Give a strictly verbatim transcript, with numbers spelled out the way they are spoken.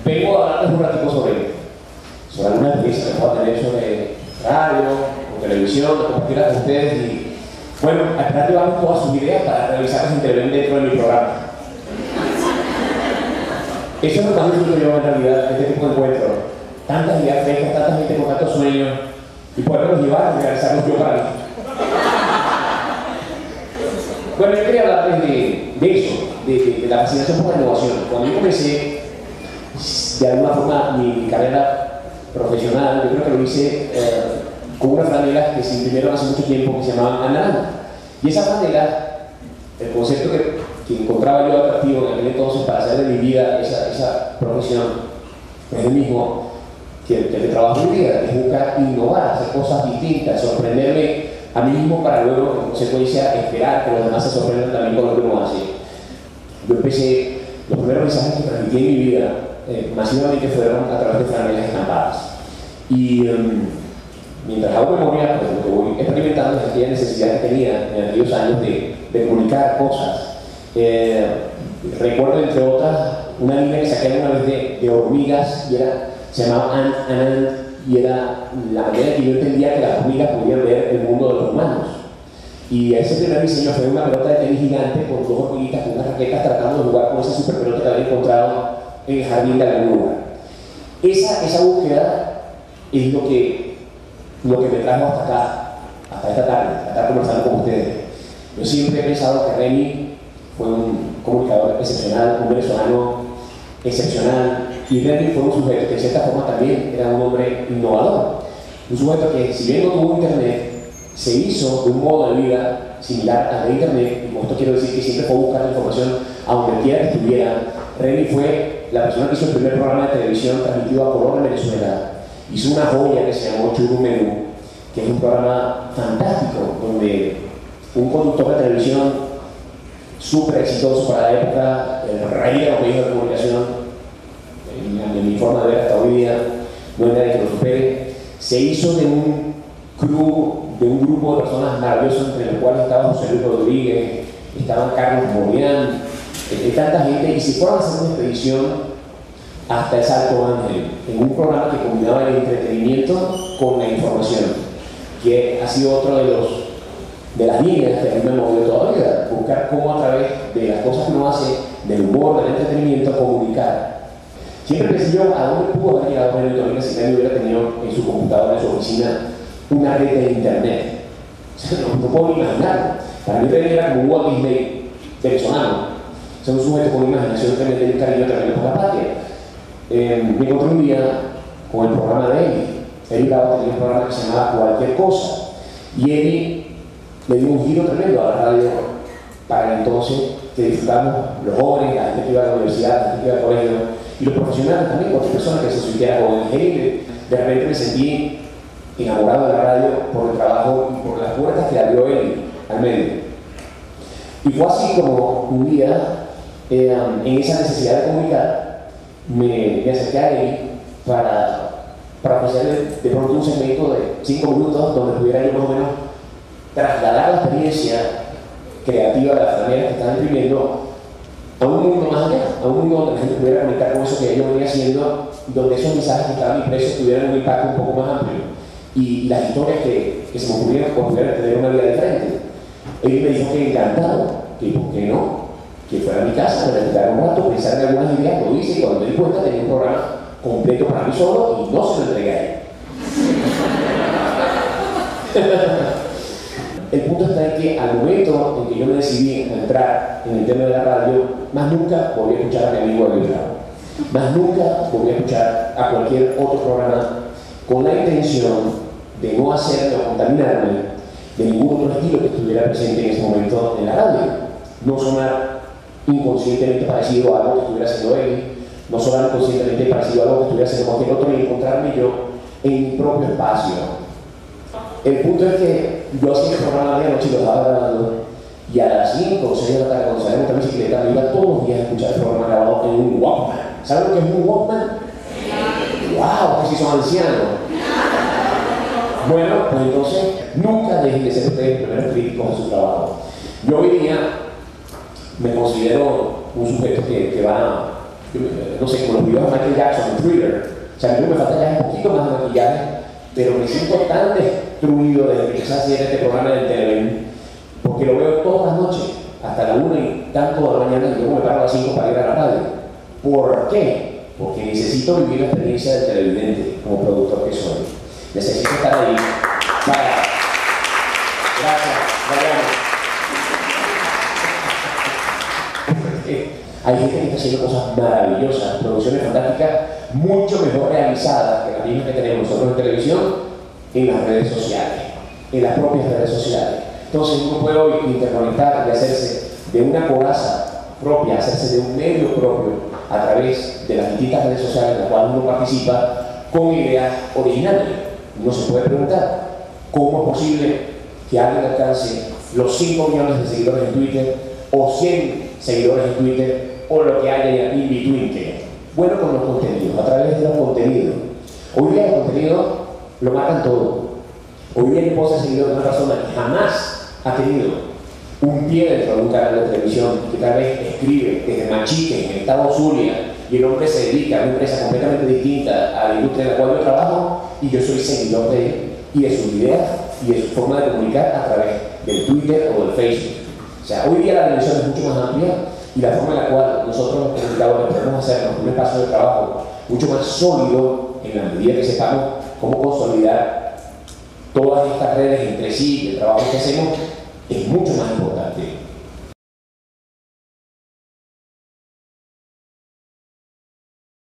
vengo a hablarles un ratito sobre, sobre alguna experiencia que pueda tener sobre radio o televisión, de compartirla con ustedes y, bueno, a esperar que vamos todas sus ideas para realizarlas intervenir dentro de mi programa. Eso es lo que más disfruto yo en realidad, este tipo de encuentros. Tantas ideas frescas, tanta gente con tantos sueños y poderlos llevar y realizarlos yo para mí. Bueno, yo quería hablarles de, de eso, de, de, de la fascinación por la innovación. Cuando yo comencé, de alguna forma, mi, mi carrera profesional, yo creo que lo hice eh, con unas franelas que se imprimieron hace mucho tiempo que se llamaban Anaranjas. Y esa franela, el concepto que, que encontraba yo atractivo en aquel entonces para hacer de mi vida esa, esa profesión, es el mismo que, que el de trabajo en mi vida, es buscar innovar, hacer cosas distintas, sorprenderme a mí mismo para luego, en consecuencia, esperar que los demás se sorprendan también con lo que uno hace. Yo empecé, los primeros mensajes que transmití en mi vida eh, masivamente fueron a través de franelas estampadas. Y um, mientras hago memoria, pues, lo que voy experimentando es aquella necesidad que tenía en aquellos años de, de comunicar cosas. Eh, recuerdo, entre otras, una línea que saqué una vez de, de hormigas y era, se llamaba Ant and Ant, y era la manera que yo entendía que las hormigas podían ver el mundo de los humanos. Y ese primer diseño fue una pelota de tenis gigante con dos hormiguitas, con unas raquetas, tratando de jugar con esa super pelota que había encontrado en el jardín de algún lugar. Esa, esa búsqueda es lo que, lo que me trajo hasta acá, hasta esta tarde, hasta estar conversando con ustedes. Yo siempre he pensado que Remy fue un comunicador excepcional, un venezolano excepcional, y Remy fue un sujeto que de cierta forma también era un hombre innovador. Un sujeto que, si bien no tuvo internet, se hizo de un modo de vida similar al de internet, y con esto quiero decir que siempre fue buscar información a donde quiera que estuviera. Remy fue la persona que hizo el primer programa de televisión transmitido a color en Venezuela. Hizo una joya que se llamó Churu Menú, que es un programa fantástico, donde un conductor de televisión súper exitoso para la época, el rey de los medios de comunicación, en, en mi forma de ver hasta hoy día, no hay nadie que lo supere, se hizo de un crew, de un grupo de personas maravillosas, entre los cuales estaba José Luis Rodríguez, estaban Carlos Morián, eh, tanta gente, y se fueron a hacer una expedición hasta el Salto Ángel, en un programa que combinaba el entretenimiento con la información, que ha sido otro de los de las líneas que a mí me movió toda la vida, buscar cómo a través de las cosas que uno hace, del humor, del entretenimiento, comunicar. Siempre pensé yo a dónde pudo haber llegado René Torres si nadie hubiera tenido en su computadora, en su oficina, una red de internet. O sea, no, no puedo ni imaginarlo. Para mí René era como un Walt Disney venezolano. O sea, un sujeto con imaginación tremenda y un cariño tremendo por la patria. Eh, me encontré un día con el programa de Eli. Eli Bravo tenía un programa que se llamaba Cualquier Cosa. Y Eli le dio un giro tremendo a la radio para el entonces que disfrutamos los jóvenes, la gente que iba a la universidad, la gente que iba al colegio y los profesionales también, cualquier persona que se sintiera con el Eli. De repente me sentí enamorado de la radio por el trabajo y por las puertas que abrió Eli al medio. Y fue así como un día, eh, en esa necesidad de comunicar, me, me acerqué a Eli para, para ofrecerle de pronto un segmento de cinco minutos donde pudiera yo más o menos trasladar la experiencia creativa de las franelas que estaban imprimiendo a un mundo más allá, a un mundo donde la gente pudiera conectar con eso que yo venía haciendo, donde esos mensajes que estaban impresos tuvieran un impacto un poco más amplio y las historias que, que se me ocurrieron pudieran tener una vida diferente. Él me dijo que encantado, que por qué no, que fuera a mi casa, me dedicara un rato, pensar en algunas ideas, lo hice y cuando me di cuenta tenía un programa completo para mí solo y no se lo entregué a él. El punto está en que al momento en que yo me decidí a entrar en el tema de la radio, más nunca volví a escuchar a mi amigo David Bravo. Más nunca volví a escuchar a cualquier otro programa con la intención de no hacerme o contaminarme de ningún otro estilo que estuviera presente en ese momento en la radio. No sonar inconscientemente parecido a algo que estuviera haciendo él, no sonar inconscientemente parecido a algo que estuviera haciendo cualquier otro y encontrarme yo en mi propio espacio. El punto es que yo hacía el programa de noche y lo estaba grabando y a las cinco o seis de la tarde cuando salía a montar bicicleta me iba todos los días a escuchar el programa grabado en un Walkman. ¿Saben lo que es un Walkman? ¡Wow! Que si son ancianos. Bueno, pues entonces nunca dejen de ser ustedes primeros críticos de su trabajo. Yo hoy día me considero un sujeto que, que va yo, no sé, como los videos de Michael Jackson en Twitter. O sea, a mí me falta ya un poquito más de maquillaje, pero me siento tan destruido desde que empecé a hacer este programa del Televen, porque lo veo todas las noches, hasta la una y tanto de la mañana, y luego me paro a las cinco para ir a la radio. ¿Por qué? Porque necesito vivir la experiencia del televidente como productor que soy. Necesito estar ahí para... Gracias, Mariano. Hay gente que está haciendo cosas maravillosas, producciones fantásticas, mucho mejor realizadas que las mismas que tenemos nosotros en televisión, en las redes sociales, en las propias redes sociales. Entonces uno puede hoy interconectar y hacerse de una coraza propia, hacerse de un medio propio a través de las distintas redes sociales en las cuales uno participa con ideas originales. Uno se puede preguntar, ¿cómo es posible que alguien alcance los cinco millones de seguidores en Twitter o cien seguidores en Twitter o lo que haya in between? Que bueno, con los contenidos, a través de los contenidos. Hoy día el contenido lo matan todo. Hoy día yo puedo ser seguidor de una persona que jamás ha tenido un pie dentro de un canal de televisión, que tal vez escribe desde Machique, en el estado Zulia, y el hombre se dedica a una empresa completamente distinta a la industria en la cual yo trabajo, y yo soy seguidor de él y de sus ideas y de su forma de comunicar a través del Twitter o del Facebook. O sea, hoy día la televisión es mucho más amplia y la forma en la cual nosotros los comunicadores podemos hacernos un espacio de trabajo mucho más sólido en la medida que sepamos cómo consolidar todas estas redes entre sí, el trabajo que hacemos, es mucho más importante.